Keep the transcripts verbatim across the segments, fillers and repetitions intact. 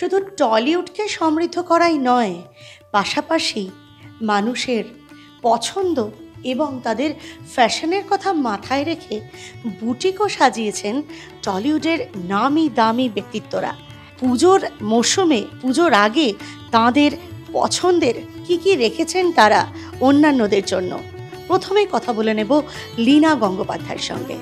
শুধু টলিউডকে সমৃদ্ধ করাই নয়, পাশাপাশি মানুষের পছন্দ এবং তাদের ফ্যাশনের কথা মাথায় রেখে বুটিকও সাজিয়েছেন টলিউডের নামি দামি ব্যক্তিত্বরা। পুজোর মরশুমে, পুজোর আগে তাঁদের পছন্দের কি কি রেখেছেন তারা অন্যান্যদের জন্য। প্রথমেই কথা বলে নেব লীনা গঙ্গোপাধ্যায়ের সঙ্গে।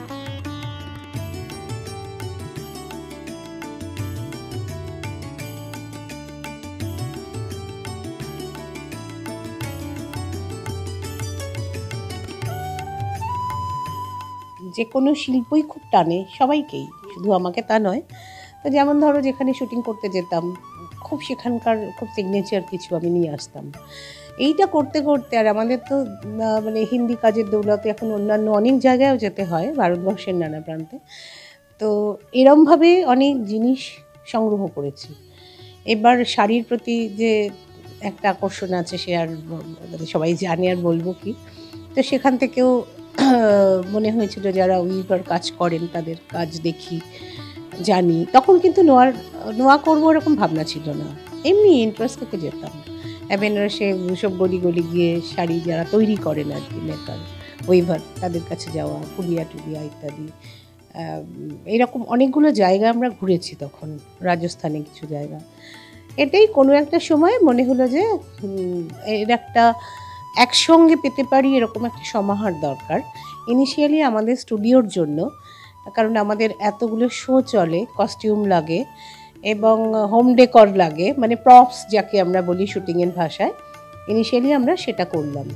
যে কোনো শিল্পই খুব টানে সবাইকেই, শুধু আমাকে তা নয়। তো যেমন ধরো যেখানে শুটিং করতে যেতাম, খুব সেখানকার খুব সিগনেচার কিছু আমি নিয়ে আসতাম। এইটা করতে করতে আর আমাদের তো মানে হিন্দি কাজের দৌলতে এখন অন্যান্য অনেক জায়গায়ও যেতে হয় ভারতবর্ষের নানা প্রান্তে। তো এরমভাবে অনেক জিনিস সংগ্রহ করেছি। এবার শাড়ির প্রতি যে একটা আকর্ষণ আছে সে আর সবাই জানে, আর বলবো কি। তো সেখান থেকেও মনে হয়েছিল যারা উইভার কাজ করেন তাদের কাজ দেখি, জানি। তখন কিন্তু নোয়ার নোয়া করবো এরকম ভাবনা ছিল না, এমনি ইন্টারেস্ট থেকে যেতাম বেনারসে সব গলি গলি গিয়ে শাড়ি যারা তৈরি করেন আর কি, মেকার উইভার, তাদের কাছে যাওয়া, পুলিয়া টুলিয়া ইত্যাদি। এইরকম অনেকগুলো জায়গা আমরা ঘুরেছি তখন, রাজস্থানে কিছু জায়গা। এটাই কোনো একটা সময় মনে হলো যে এর একটা একসঙ্গে পেতে পারি এরকম একটা সমাহার দরকার। ইনিশিয়ালি আমাদের স্টুডিওর জন্য, কারণ আমাদের এতগুলো শো চলে, কস্টিউম লাগে এবং হোম ডেকর লাগে, মানে প্রপস যাকে আমরা বলি শুটিংয়ের ভাষায়। ইনিশিয়ালি আমরা সেটা করলাম।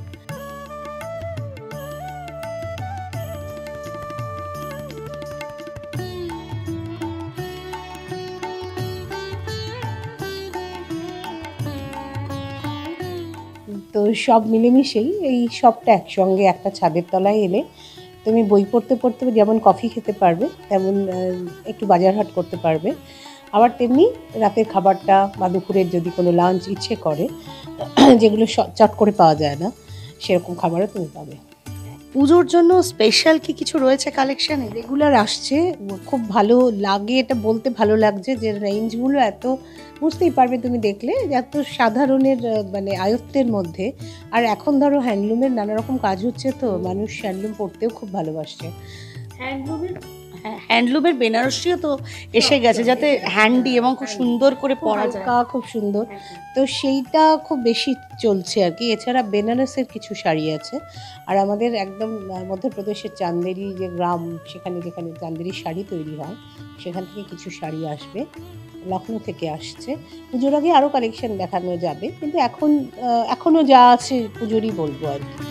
তো সব মিলেমিশেই এই সবটা একসঙ্গে একটা ছাদের তলায় এলে তুমি বই পড়তে পড়তে যেমন কফি খেতে পারবে, তেমন একটু বাজারহাট করতে পারবে। আবার তেমনি রাতের খাবারটা বা দুপুরের যদি কোনো লাঞ্চ ইচ্ছে করে, যেগুলো চট করে পাওয়া যায় না, সেরকম খাবারও তুমি পাবে। পুজোর জন্য স্পেশাল কি কিছু রয়েছে কালেকশানে? রেগুলার আসছে, খুব ভালো লাগে, এটা বলতে ভালো লাগছে যে রেঞ্জগুলো এত, বুঝতেই পারবে তুমি দেখলে, এত সাধারণের মানে আয়ত্তের মধ্যে। আর এখন ধরো হ্যান্ডলুমের নানা রকম কাজ হচ্ছে, তো মানুষ হ্যান্ডলুম পরতেও খুব ভালোবাসছে। হ্যান্ডলুমের হ্যান্ডলুমের বেনারসিও তো এসে গেছে, যাতে হ্যান্ডি এবং খুব সুন্দর করে পরা যায়, খুব সুন্দর। তো সেইটা খুব বেশি চলছে আর কি। এছাড়া বেনারসের কিছু শাড়ি আছে, আর আমাদের একদম মধ্যপ্রদেশের চান্দেরি যে গ্রাম, সেখানে যেখানে চান্দেরি শাড়ি তৈরি হয়, সেখান থেকে কিছু শাড়ি আসবে, লখনৌ থেকে আসছে। পুজোর আগে আরও কালেকশন দেখানো যাবে, কিন্তু এখন এখনও যা আছে পুজোরই বলবো আর কি।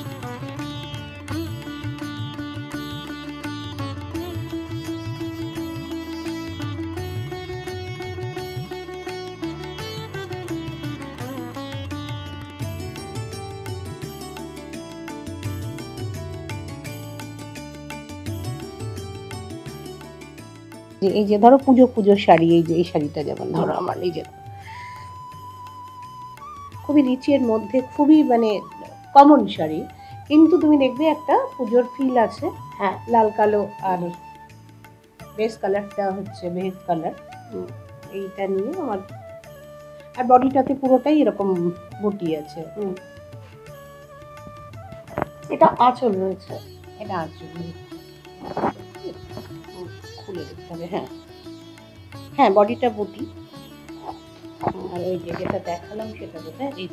এই যে ধরো পুজো পুজোর শাড়ি, এই যে এই শাড়িটা যেমন ধরো আমার এই যে খুবই রিচের মধ্যে, খুবই মানে কমন শাড়ি, কিন্তু তুমি দেখবে একটা পুজোর ফিল আছে। হ্যাঁ, লাল কালো, আর বেস কালারটা হচ্ছে বেজ কালার। এইটা নিয়ে আমার, আর বডিটাতে পুরোটাই এরকম বুটি আছে। এটা আঁচল রয়েছে, এটা আঁচল খুলে দেখতে হবে। হ্যাঁ হ্যাঁ, বডিটা বুটি, আর ওই যে যেটা দেখালাম সেটা বোধহয় এই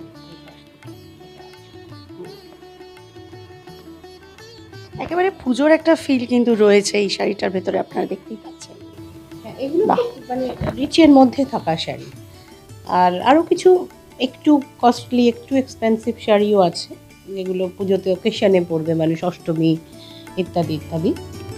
একেবারে পুজোর একটা ফিল কিন্তু রয়েছে এই শাড়িটার ভেতরে, আপনারা দেখতেই পাচ্ছেন। হ্যাঁ, এগুলো মানে রিচের মধ্যে থাকা শাড়ি। আর আরও কিছু একটু কস্টলি, একটু এক্সপেন্সিভ শাড়িও আছে, যেগুলো পুজোতে অকেশনে পরবে মানুষ, অষ্টমী ইত্যাদি ইত্যাদি।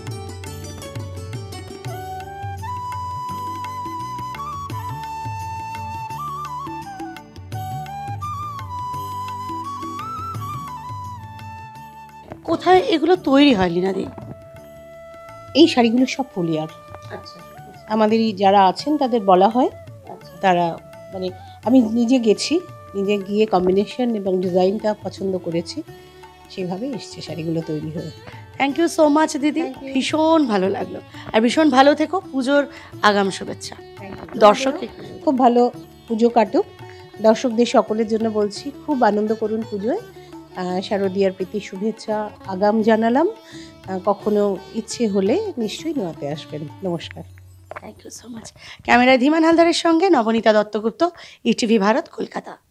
কোথায় এগুলো তৈরি হয় লীনাদি? এই শাড়িগুলো সব পুলিয়ার। আচ্ছা, আমাদেরই যারা আছেন তাদের বলা হয়, তারা মানে আমি নিজে গেছি, নিজে গিয়ে কম্বিনেশন এবং ডিজাইনটা পছন্দ করেছি, সেইভাবে এসছে শাড়িগুলো তৈরি হয়ে। থ্যাংক ইউ সো মাচ দিদি, ভীষণ ভালো লাগলো। আর ভীষণ ভালো থেকো, পুজোর আগাম শুভেচ্ছা। দর্শক খুব ভালো পুজো কাটুক। দর্শকদের সকলের জন্য বলছি খুব আনন্দ করুন পুজোয়। শারদীয়ার প্রীতি শুভেচ্ছা আগাম জানালাম। কখনো ইচ্ছে হলে নিশ্চয়ই নোয়াতে আসবেন। নমস্কার। Thank you so much. ক্যামেরায় ধীমান হালদারের সঙ্গে নবনীতা দত্তগুপ্ত, ইটিভি ভারত, কলকাতা।